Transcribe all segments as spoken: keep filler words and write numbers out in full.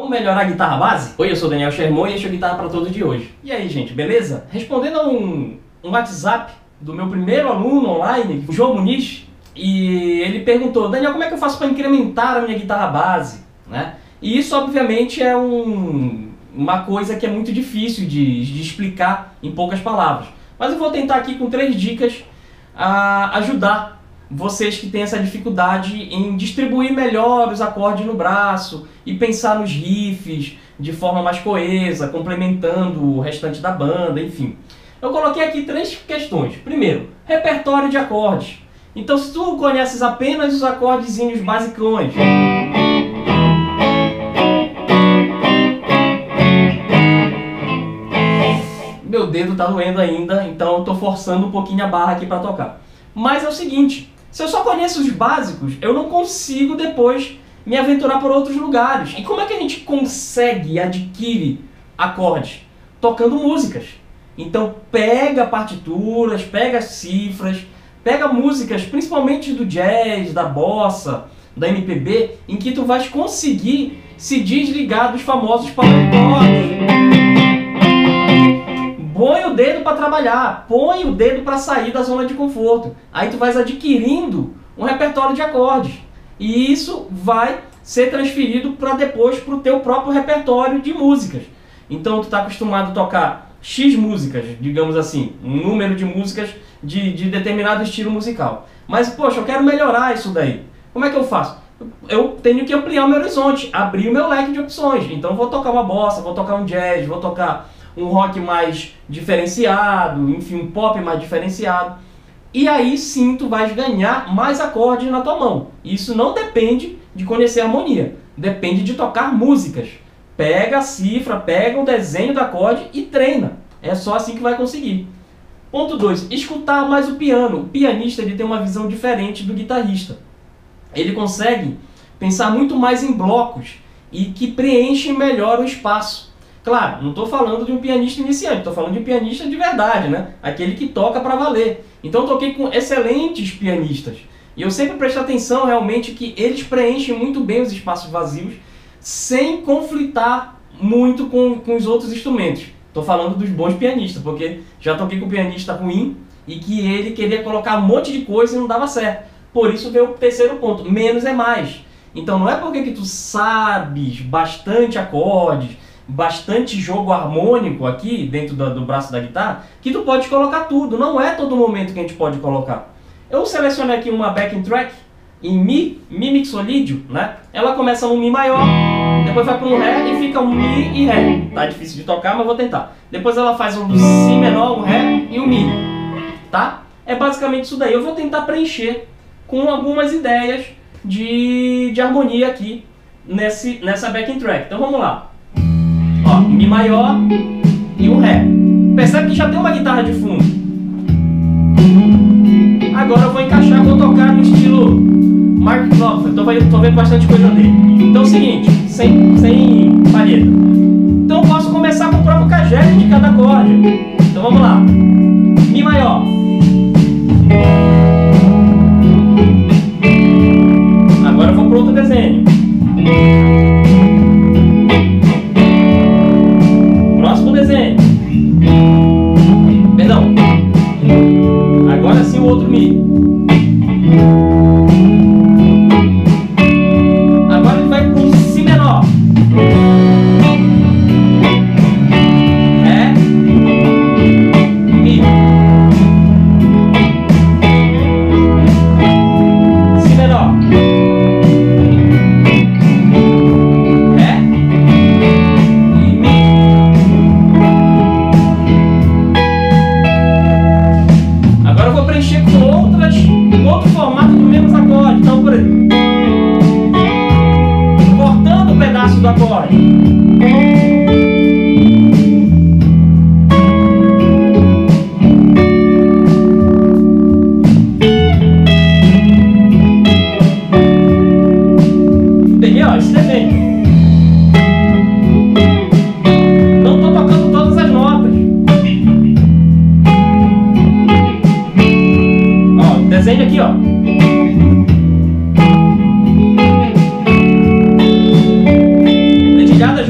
Vamos melhorar a guitarra base? Oi, eu sou o Daniel Sherman e este é o Guitarra Pra Todos de hoje. E aí, gente, beleza? Respondendo a um, um WhatsApp do meu primeiro aluno online, o João Muniz, e ele perguntou: Daniel, como é que eu faço para incrementar a minha guitarra base? Né? E isso, obviamente, é um, uma coisa que é muito difícil de, de explicar em poucas palavras. Mas eu vou tentar aqui com três dicas a ajudar vocês que têm essa dificuldade em distribuir melhor os acordes no braço e pensar nos riffs de forma mais coesa, complementando o restante da banda, enfim. Eu coloquei aqui três questões. Primeiro, repertório de acordes. Então, se tu conheces apenas os acordezinhos basicões, meu dedo tá doendo ainda, então eu tô forçando um pouquinho a barra aqui para tocar. Mas é o seguinte, se eu só conheço os básicos, eu não consigo depois me aventurar por outros lugares. E como é que a gente consegue e adquire acordes? Tocando músicas. Então pega partituras, pega cifras, pega músicas, principalmente do jazz, da bossa, da M P B, em que tu vais conseguir se desligar dos famosos paletós. Põe o dedo para trabalhar, põe o dedo para sair da zona de conforto. Aí tu vais adquirindo um repertório de acordes. E isso vai ser transferido para depois para o teu próprio repertório de músicas. Então tu está acostumado a tocar X músicas, digamos assim, um número de músicas de, de determinado estilo musical. Mas, poxa, eu quero melhorar isso daí. Como é que eu faço? Eu tenho que ampliar o meu horizonte, abrir o meu leque de opções. Então vou tocar uma bossa, vou tocar um jazz, vou tocar um rock mais diferenciado, enfim, um pop mais diferenciado. E aí sim tu vais ganhar mais acordes na tua mão. Isso não depende de conhecer a harmonia, depende de tocar músicas. Pega a cifra, pega o desenho do acorde e treina. É só assim que vai conseguir. Ponto dois. Escutar mais o piano. O pianista ele tem uma visão diferente do guitarrista. Ele consegue pensar muito mais em blocos e que preenchem melhor o espaço. Claro, não estou falando de um pianista iniciante, estou falando de um pianista de verdade, né? Aquele que toca para valer. Então eu toquei com excelentes pianistas. E eu sempre presto atenção realmente que eles preenchem muito bem os espaços vazios sem conflitar muito com, com os outros instrumentos. Estou falando dos bons pianistas, porque já toquei com um pianista ruim e que ele queria colocar um monte de coisa e não dava certo. Por isso veio o terceiro ponto, menos é mais. Então não é porque que tu sabes bastante acordes, bastante jogo harmônico aqui dentro do, do braço da guitarra, que tu pode colocar tudo. Não é todo momento que a gente pode colocar. Eu selecionei aqui uma backing track em Mi, Mi mixolídio, né? Ela começa no Mi maior, depois vai para um Ré e fica um Mi e Ré. Tá difícil de tocar, mas vou tentar. Depois ela faz um do Si menor, um Ré e um Mi, tá? É basicamente isso daí. Eu vou tentar preencher com algumas ideias de, de harmonia aqui nesse, nessa backing track. Então vamos lá. Ó, Mi maior e um Ré. Percebe que já tem uma guitarra de fundo. Agora eu vou encaixar, vou tocar no estilo Mark Knopfler. Tô vendo, tô vendo bastante coisa dele. Então é o seguinte, sem, sem palheta. Então eu posso começar com o próprio cajete de cada acorde. Então vamos lá. Mi maior. Agora eu vou para outro desenho. Próximo desenho. Perdão. Agora sim o outro Mi. Agora ele vai para o Si menor. Ré. Mi. Si menor. Ré. E Mi. Agora eu vou preencher com outras, com outro formato do mesmo acorde. Então, por exemplo, cortando um pedaço do acorde. Peguei, ó, esse desenho. Não estou tocando todas as notas. Ó, desenho aqui, ó. Dedilhada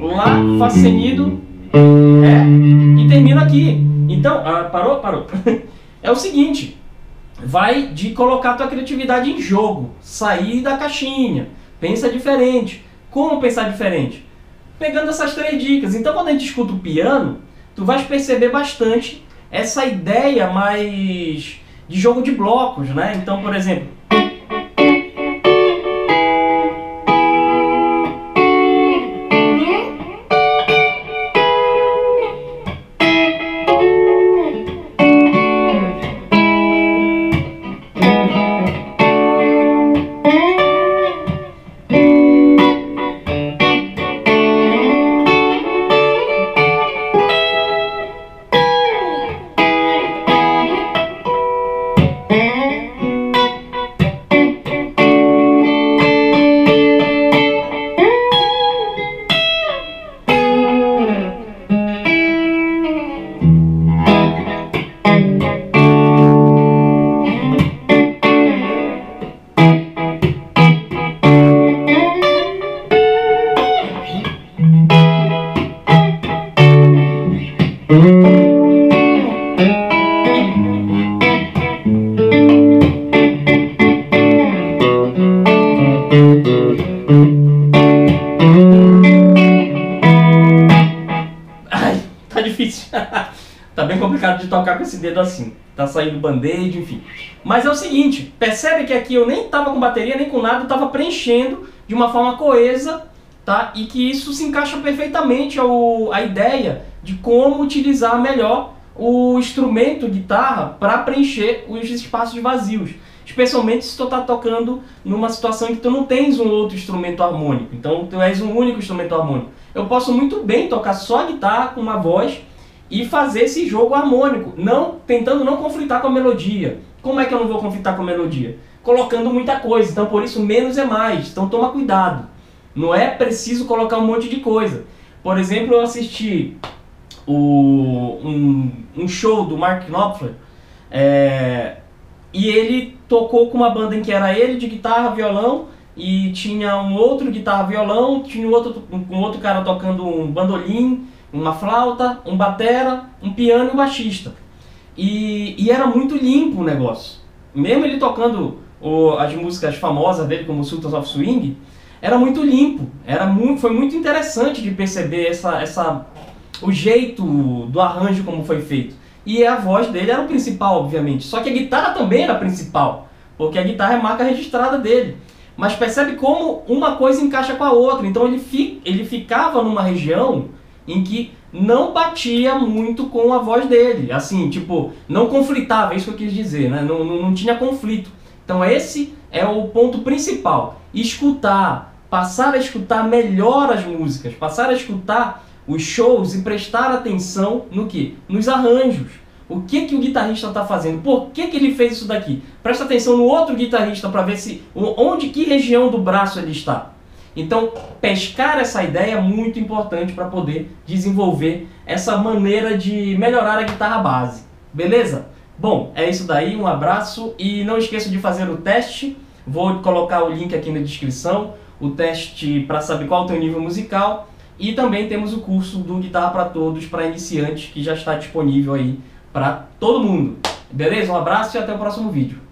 Lá, Fá sustenido, Ré e termina aqui. Então, ah, parou? Parou. É o seguinte, vai de colocar a tua criatividade em jogo, sair da caixinha, pensa diferente. Como pensar diferente? Pegando essas três dicas. Então, quando a gente escuta o piano, tu vais perceber bastante essa ideia mais de jogo de blocos, né? Então, por exemplo, ai, tá difícil. Tá bem complicado de tocar com esse dedo assim. Tá saindo band-aid, enfim. Mas é o seguinte, percebe que aqui eu nem tava com bateria, nem com nada, eu tava preenchendo de uma forma coesa, tá? E que isso se encaixa perfeitamente ao, a ideia de como utilizar melhor o instrumento guitarra para preencher os espaços vazios. Especialmente se tu tá tocando numa situação em que tu não tens um outro instrumento harmônico. Então tu és um único instrumento harmônico. Eu posso muito bem tocar só a guitarra com uma voz e fazer esse jogo harmônico, não, tentando não conflitar com a melodia. Como é que eu não vou conflitar com a melodia? Colocando muita coisa, então por isso menos é mais, então toma cuidado. Não é preciso colocar um monte de coisa. Por exemplo, eu assisti o, um, um show do Mark Knopfler, é, e ele tocou com uma banda em que era ele de guitarra, violão, e tinha um outro guitarra, violão, tinha um outro, um outro cara tocando um bandolim, uma flauta, um batera, um piano e um baixista. E, e era muito limpo o negócio. Mesmo ele tocando o, as músicas famosas dele, como Sultans of Swing, era muito limpo. Era muito, foi muito interessante de perceber essa, essa, o jeito do arranjo como foi feito. E a voz dele era o principal, obviamente. Só que a guitarra também era a principal, porque a guitarra é a marca registrada dele. Mas percebe como uma coisa encaixa com a outra. Então ele, fi, ele ficava numa região em que não batia muito com a voz dele, assim, tipo, não conflitava, é isso que eu quis dizer, né? Não, não, não tinha conflito. Então esse é o ponto principal, escutar, passar a escutar melhor as músicas, passar a escutar os shows e prestar atenção no que? Nos arranjos. O que, que o guitarrista está fazendo? Por que, que ele fez isso daqui? Presta atenção no outro guitarrista para ver se, onde, que região do braço ele está. Então, pescar essa ideia é muito importante para poder desenvolver essa maneira de melhorar a guitarra base. Beleza? Bom, é isso daí, um abraço e não esqueça de fazer o teste. Vou colocar o link aqui na descrição, o teste para saber qual é o teu nível musical. E também temos o curso do Guitarra para Todos para iniciantes, que já está disponível aí para todo mundo. Beleza? Um abraço e até o próximo vídeo.